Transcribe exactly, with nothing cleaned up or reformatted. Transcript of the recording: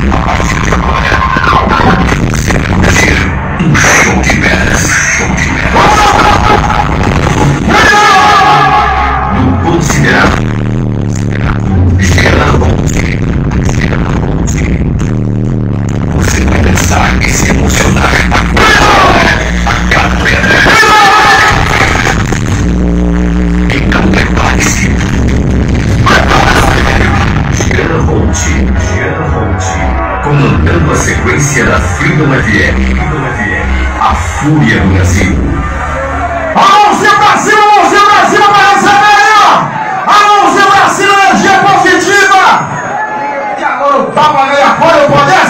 A partir de agora, você vai fazer um show de veras. Show de veras. No considerável. Você vai dançar e se emocionar a cada pedra. Então prepare-se. Giana Holt, Giana Holt, comandando a sequência da Freedom F M, Freedom F M, a fúria do Brasil. A mãozinha pra cima, a mãozinha pra cima pra receber aí, ó! A mãozinha pra cima, energia positiva! E agora o tapa ganha fora o poder!